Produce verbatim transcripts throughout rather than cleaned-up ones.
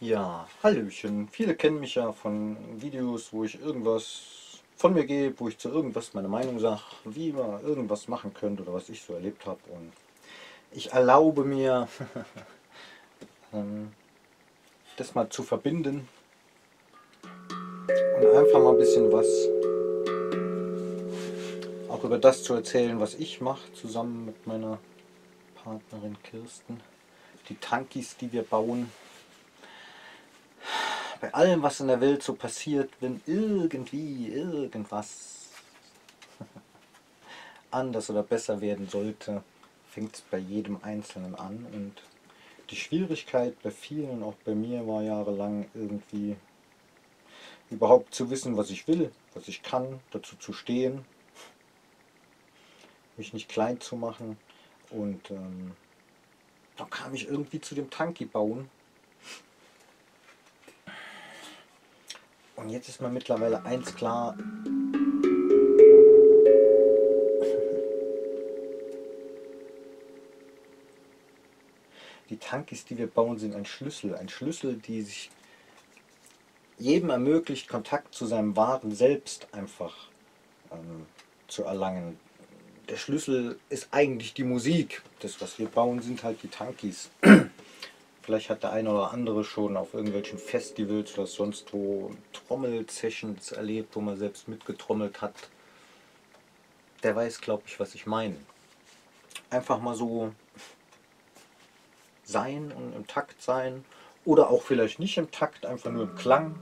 Ja, Hallöchen. Viele kennen mich ja von Videos, wo ich irgendwas von mir gebe, wo ich zu irgendwas meine Meinung sage, wie man irgendwas machen könnte oder was ich so erlebt habe. Und ich erlaube mir, ähm, das mal zu verbinden und einfach mal ein bisschen was auch über das zu erzählen, was ich mache, zusammen mit meiner Partnerin Kirsten. Die Tankis, die wir bauen. Bei allem, was in der Welt so passiert, wenn irgendwie irgendwas anders oder besser werden sollte, fängt es bei jedem Einzelnen an. Und die Schwierigkeit bei vielen, auch bei mir, war jahrelang irgendwie überhaupt zu wissen, was ich will, was ich kann, dazu zu stehen, mich nicht klein zu machen. Und ähm, dann kam ich irgendwie zu dem Tanki bauen. Und jetzt ist mir mittlerweile eins klar: Die Tankis, die wir bauen, sind ein Schlüssel. Ein Schlüssel, die sich jedem ermöglicht, Kontakt zu seinem wahren Selbst einfach ähm, zu erlangen. Der Schlüssel ist eigentlich die Musik. Das, was wir bauen, sind halt die Tankis. Vielleicht hat der eine oder andere schon auf irgendwelchen Festivals oder sonst wo Trommel-Sessions erlebt, wo man selbst mitgetrommelt hat. Der weiß, glaube ich, was ich meine. Einfach mal so sein und im Takt sein. Oder auch vielleicht nicht im Takt, einfach nur im Klang.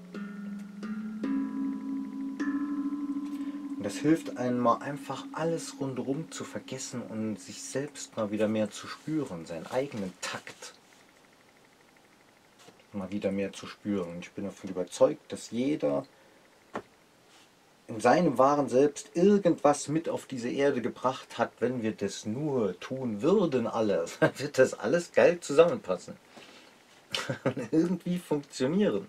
Und das hilft einem mal einfach alles rundherum zu vergessen und sich selbst mal wieder mehr zu spüren, seinen eigenen Takt mal wieder mehr zu spüren. Und ich bin davon überzeugt, dass jeder in seinem wahren Selbst irgendwas mit auf diese Erde gebracht hat. Wenn wir das nur tun würden, alles, dann wird das alles geil zusammenpassen und irgendwie funktionieren.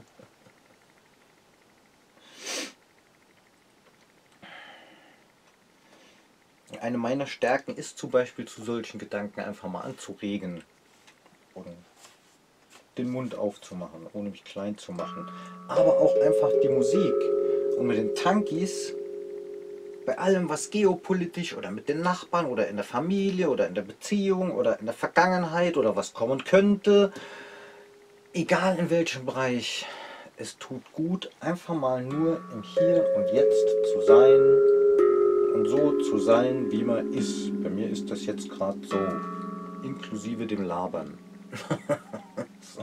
Eine meiner Stärken ist zum Beispiel, zu solchen Gedanken einfach mal anzuregen und den Mund aufzumachen, ohne mich klein zu machen. Aber auch einfach die Musik. Und mit den Tankis, bei allem, was geopolitisch oder mit den Nachbarn oder in der Familie oder in der Beziehung oder in der Vergangenheit oder was kommen könnte, egal in welchem Bereich, es tut gut, einfach mal nur im Hier und Jetzt zu sein und so zu sein, wie man ist. Bei mir ist das jetzt gerade so, inklusive dem Labern. So.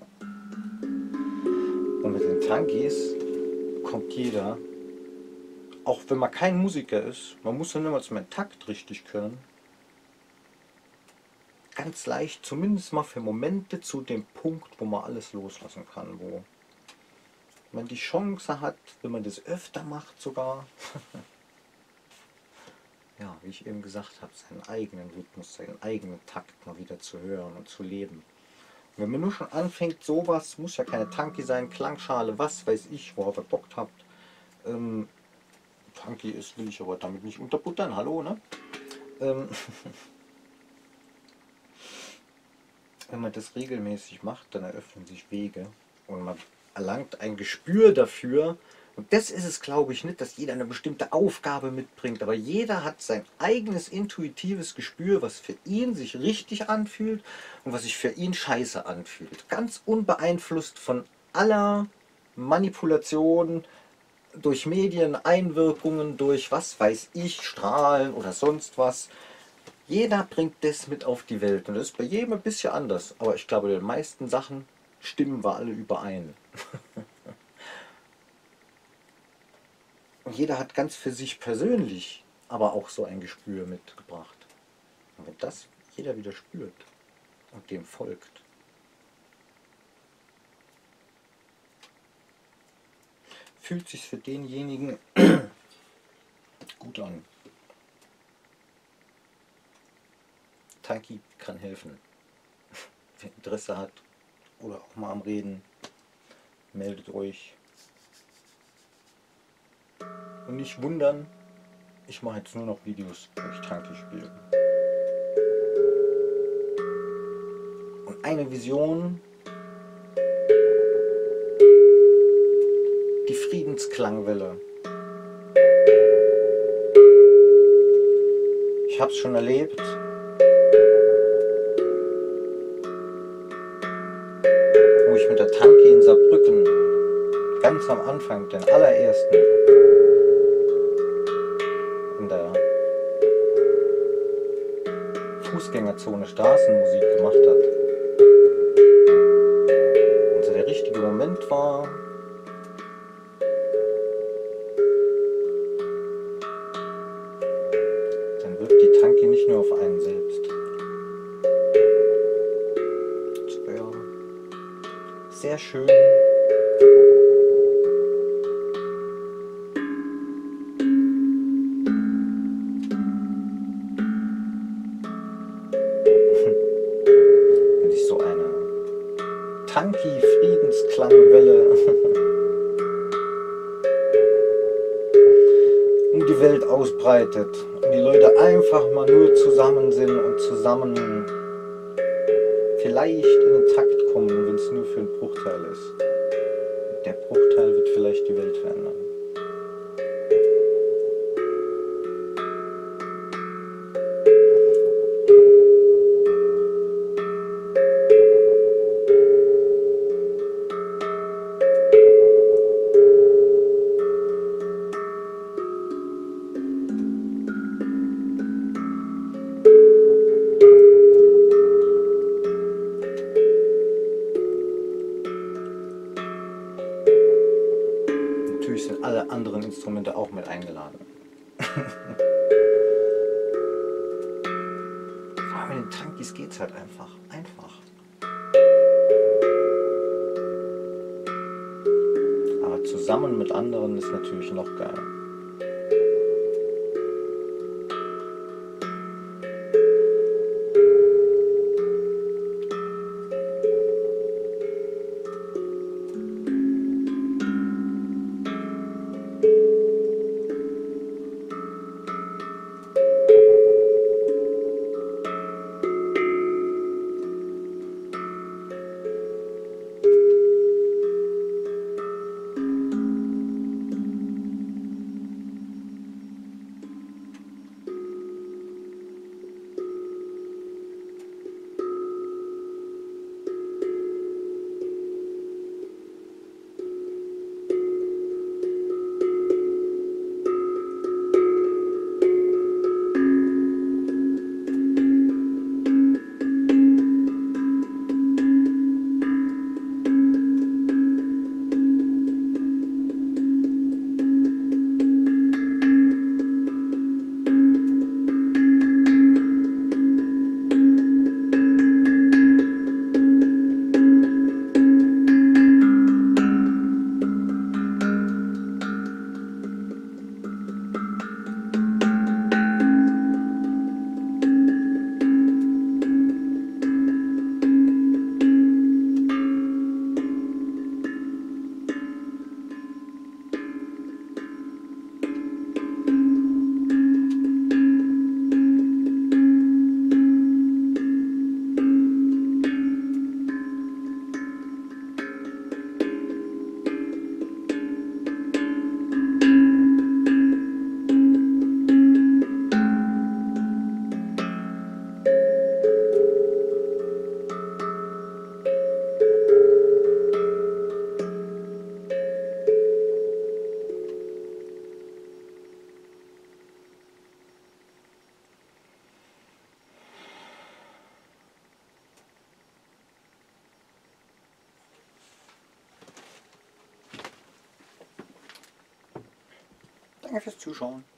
Und mit den Tankis kommt jeder, auch wenn man kein Musiker ist, man muss ja nur mal zum Takt richtig können, ganz leicht, zumindest mal für Momente, zu dem Punkt, wo man alles loslassen kann, wo man die Chance hat, wenn man das öfter macht sogar, ja, wie ich eben gesagt habe, seinen eigenen Rhythmus, seinen eigenen Takt mal wieder zu hören und zu leben. Und wenn man nur schon anfängt, sowas, muss ja keine Tanki sein, Klangschale, was weiß ich, worauf ihr Bock habt, ähm, Tanki ist, will ich aber damit nicht unterbuttern, hallo, ne? Ähm, wenn man das regelmäßig macht, dann eröffnen sich Wege und man erlangt ein Gespür dafür. Und das ist es, glaube ich, nicht, dass jeder eine bestimmte Aufgabe mitbringt, aber jeder hat sein eigenes intuitives Gespür, was für ihn sich richtig anfühlt und was sich für ihn scheiße anfühlt. Ganz unbeeinflusst von aller Manipulation durch Medien, Einwirkungen, durch was weiß ich, Strahlen oder sonst was. Jeder bringt das mit auf die Welt und das ist bei jedem ein bisschen anders. Aber ich glaube, bei den meisten Sachen stimmen wir alle überein. Und jeder hat ganz für sich persönlich aber auch so ein Gespür mitgebracht. Und wenn das jeder wieder spürt und dem folgt, fühlt sich für denjenigen gut an. Tanki kann helfen. Wer Interesse hat oder auch mal am Reden, meldet euch. Und nicht wundern, ich mache jetzt nur noch Videos, wo ich Tanki spiele. Und eine Vision, die Friedensklangwelle. Ich habe es schon erlebt, wo ich mit der Tanki in Saarbrücken ganz am Anfang, den allerersten, in der Fußgängerzone Straßenmusik gemacht hat. Also der richtige Moment war, dann wirkt die Tanki nicht nur auf einen selbst. Das wäre sehr schön. Wenn sich so eine Tanki-Friedensklangwelle um die Welt ausbreitet und die Leute einfach mal nur zusammen sind und zusammen vielleicht in den Takt kommen, wenn es nur für einen Bruchteil ist. Der Bruchteil wird vielleicht die Welt verändern. Natürlich sind alle anderen Instrumente auch mit eingeladen. Vor allem mit den Tankis geht's halt einfach. Einfach. Aber zusammen mit anderen ist natürlich noch geiler. Danke fürs Zuschauen.